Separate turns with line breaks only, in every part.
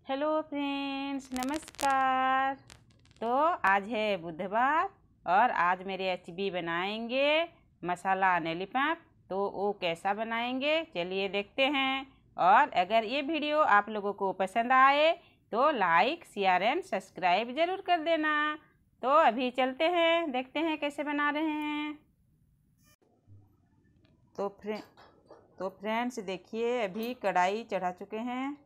Hello friends, नमस्कार। तो आज है बुधवार और आज मेरे एचबी बनाएंगे मसाला लॉलीपॉप। तो वो कैसा बनाएंगे चलिए देखते हैं। और अगर ये वीडियो आप लोगों को पसंद आए तो लाइक शेयर एंड सब्सक्राइब ज़रूर कर देना। तो अभी चलते हैं, देखते हैं कैसे बना रहे हैं। तो फ्रेंड्स देखिए, अभी कढ़ाई चढ़ा चुके हैं।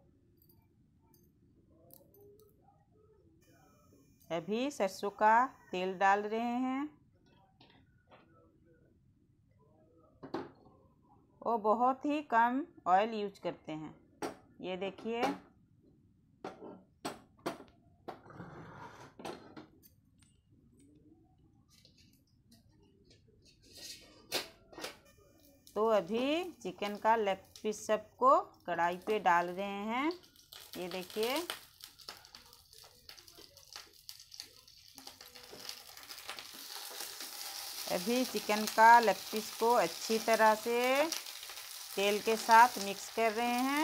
अभी सरसों का तेल डाल रहे हैं। वो बहुत ही कम ऑयल यूज करते हैं। ये देखिए, तो अभी चिकन का लेग पीस सबको कढ़ाई पे डाल रहे हैं। ये देखिए, अभी चिकन का लेग पीस को अच्छी तरह से तेल के साथ मिक्स कर रहे हैं।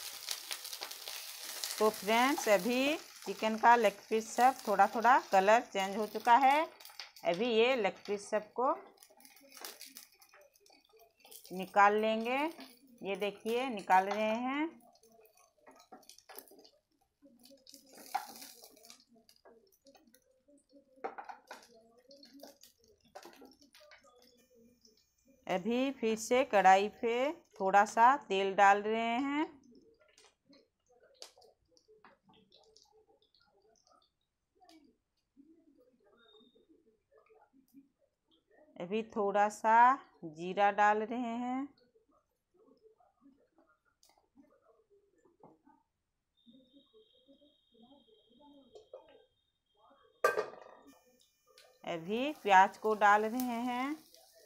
तो फ्रेंड्स अभी चिकन का लेग पीस सब थोड़ा थोड़ा कलर चेंज हो चुका है। अभी ये लेग पीस सबको निकाल लेंगे। ये देखिए, निकाल रहे हैं। अभी फिर से कढ़ाई पे थोड़ा सा तेल डाल रहे हैं। अभी थोड़ा सा जीरा डाल रहे हैं। अभी प्याज को डाल रहे हैं।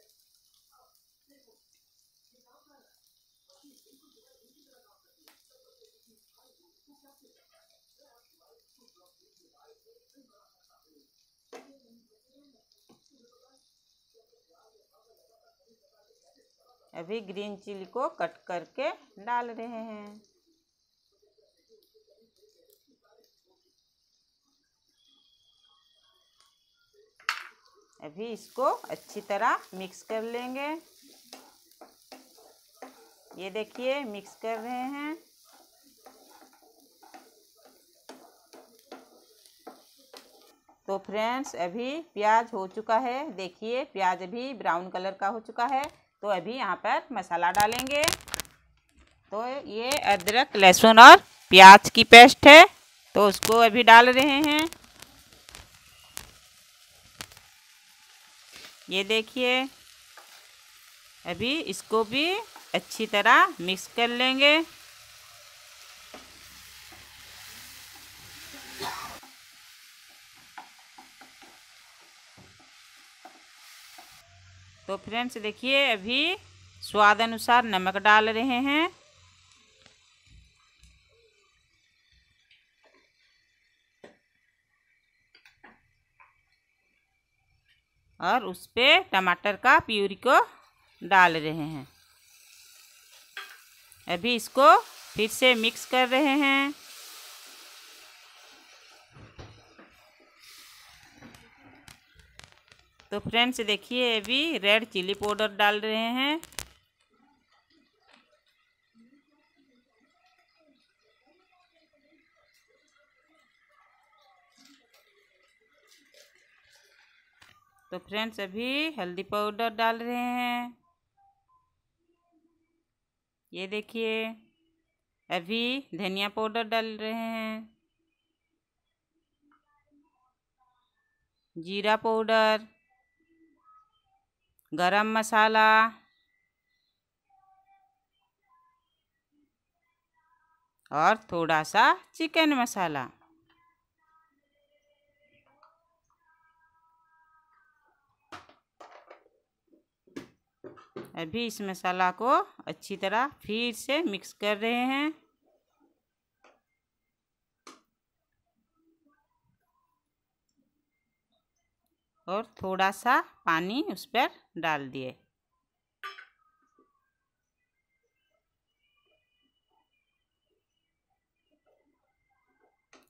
अभी ग्रीन चिली को कट करके डाल रहे हैं। अभी इसको अच्छी तरह मिक्स कर लेंगे। ये देखिए, मिक्स कर रहे हैं। तो फ्रेंड्स अभी प्याज हो चुका है। देखिए, प्याज अभी ब्राउन कलर का हो चुका है। तो अभी यहाँ पर मसाला डालेंगे। तो ये अदरक लहसुन और प्याज की पेस्ट है, तो उसको अभी डाल रहे हैं। ये देखिए, अभी इसको भी अच्छी तरह मिक्स कर लेंगे। तो फ्रेंड्स देखिए, अभी स्वाद अनुसार नमक डाल रहे हैं। और उस पे टमाटर का प्यूरी को डाल रहे हैं। अभी इसको फिर से मिक्स कर रहे हैं। तो फ्रेंड्स देखिए, अभी रेड चिली पाउडर डाल रहे हैं। तो फ्रेंड्स अभी हल्दी पाउडर डाल रहे हैं। ये देखिए, अभी धनिया पाउडर डाल रहे हैं। जीरा पाउडर, गरम मसाला और थोड़ा सा चिकन मसाला। अभी इस मसाला को अच्छी तरह फिर से मिक्स कर रहे हैं। और थोड़ा सा पानी उस पर डाल दिए।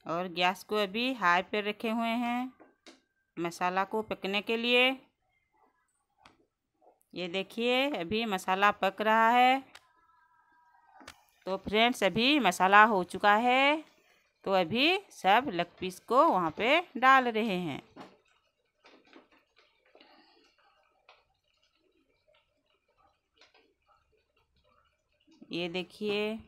और गैस को अभी हाई पे रखे हुए हैं मसाला को पकने के लिए। ये देखिए अभी मसाला पक रहा है। तो फ्रेंड्स अभी मसाला हो चुका है। तो अभी सब लेग पीस को वहाँ पे डाल रहे हैं। ये देखिए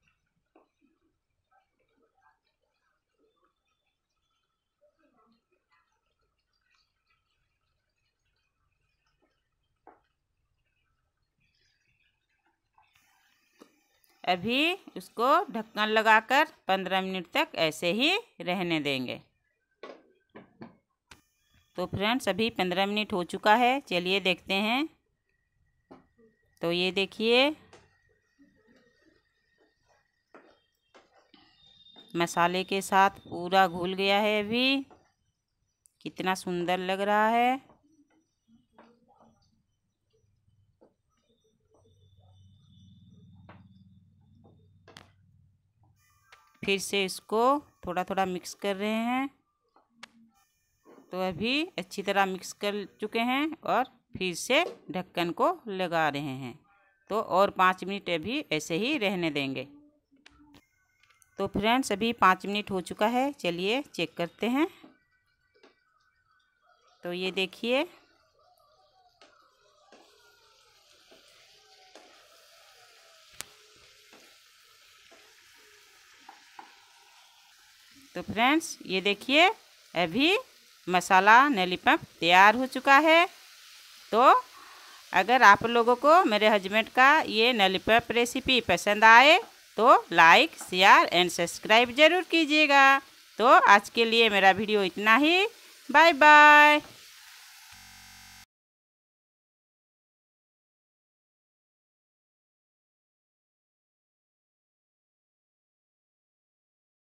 अभी उसको ढक्कन लगाकर 15 मिनट तक ऐसे ही रहने देंगे। तो फ्रेंड्स अभी 15 मिनट हो चुका है, चलिए देखते हैं। तो ये देखिए मसाले के साथ पूरा घुल गया है। अभी कितना सुंदर लग रहा है। फिर से इसको थोड़ा थोड़ा मिक्स कर रहे हैं। तो अभी अच्छी तरह मिक्स कर चुके हैं और फिर से ढक्कन को लगा रहे हैं। तो और 5 मिनट अभी ऐसे ही रहने देंगे। तो फ्रेंड्स अभी 5 मिनट हो चुका है, चलिए चेक करते हैं। तो ये देखिए तो फ्रेंड्स ये देखिए अभी मसाला नलीपप तैयार हो चुका है। तो अगर आप लोगों को मेरे हस्बैंड का ये नलीपप रेसिपी पसंद आए तो लाइक शेयर एंड सब्सक्राइब ज़रूर कीजिएगा। तो आज के लिए मेरा वीडियो इतना ही। Bye bye.